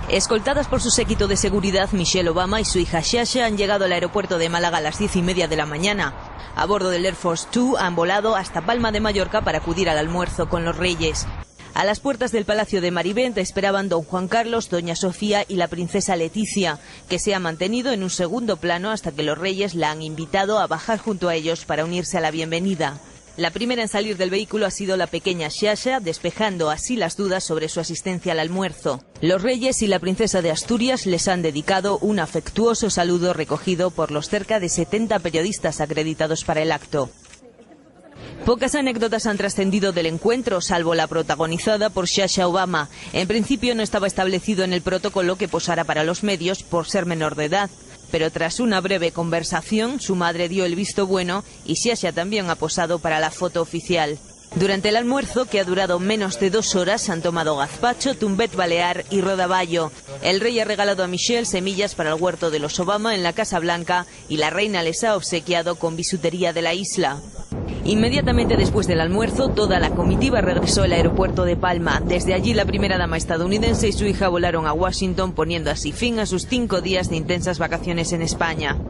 Escoltadas por su séquito de seguridad, Michelle Obama y su hija Sasha han llegado al aeropuerto de Málaga a las 10:30 de la mañana. A bordo del Air Force 2 han volado hasta Palma de Mallorca para acudir al almuerzo con los reyes. A las puertas del Palacio de Marivent esperaban don Juan Carlos, doña Sofía y la princesa Leticia, que se ha mantenido en un segundo plano hasta que los reyes la han invitado a bajar junto a ellos para unirse a la bienvenida. La primera en salir del vehículo ha sido la pequeña Sasha, despejando así las dudas sobre su asistencia al almuerzo. Los reyes y la princesa de Asturias les han dedicado un afectuoso saludo recogido por los cerca de 70 periodistas acreditados para el acto. Pocas anécdotas han trascendido del encuentro, salvo la protagonizada por Sasha Obama. En principio no estaba establecido en el protocolo que posara para los medios por ser menor de edad. Pero tras una breve conversación, su madre dio el visto bueno y Sasha también ha posado para la foto oficial. Durante el almuerzo, que ha durado menos de 2 horas, han tomado gazpacho, tumbet balear y rodaballo. El rey ha regalado a Michelle semillas para el huerto de los Obama en la Casa Blanca y la reina les ha obsequiado con bisutería de la isla. Inmediatamente después del almuerzo, toda la comitiva regresó al aeropuerto de Palma. Desde allí, la primera dama estadounidense y su hija volaron a Washington, poniendo así fin a sus 5 días de intensas vacaciones en España.